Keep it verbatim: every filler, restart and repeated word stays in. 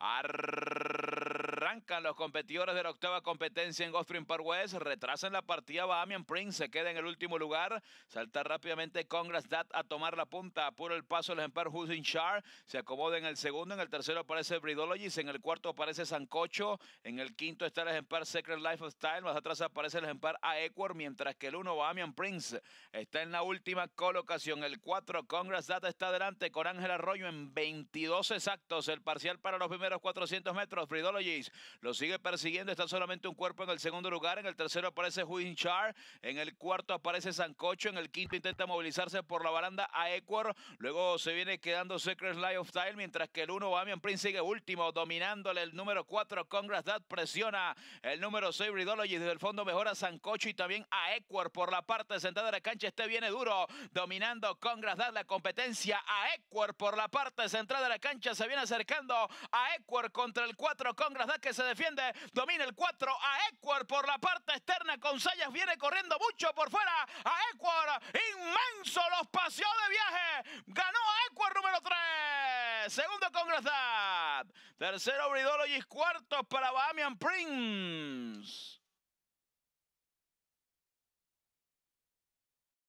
Arrancan los competidores de la octava competencia en Gulfstream Park West. Retrasan la partida. Bahamian Prince se queda en el último lugar. Salta rápidamente Congrats Dat a tomar la punta. Apura el paso el ejemplar Who's in Charge. Se acomoda en el segundo. En el tercero aparece Bridologist. En el cuarto aparece Sancocho. En el quinto está el ejemplar Secret Life of Style. Más atrás aparece el ejemplar Aequor. Mientras que el uno, Bahamian Prince, está en la última colocación. El cuatro, Congrats Dat, está adelante con Ángel Arroyo en veintidós exactos. El parcial para los primeros cuatrocientos metros. Bridologist lo sigue persiguiendo. Está solamente un cuerpo en el segundo lugar. En el tercero aparece Who's in Charge. En el cuarto aparece Sancocho. En el quinto intenta movilizarse por la baranda Aequor. Luego se viene quedando Secret Life of Style. Mientras que el uno, Bahamian Prince, sigue último, dominándole. El número cuatro, Congrats Dat, presiona. El número seis, Bridologist, desde el fondo mejora Sancocho y también Aequor por la parte central de la cancha. Este viene duro, dominando Congrats Dat la competencia. Aequor por la parte central de la cancha se viene acercando. Aequor contra el cuatro, Congrats Dat, que se defiende. Domina el cuatro, Aequor por la parte externa con Sayas, viene corriendo mucho por fuera. Aequor, inmenso, los paseó de viaje. Ganó Aequor número tres. Segundo, Congrats Dat. Tercero, Bridologist. Cuarto para Bahamian Prince.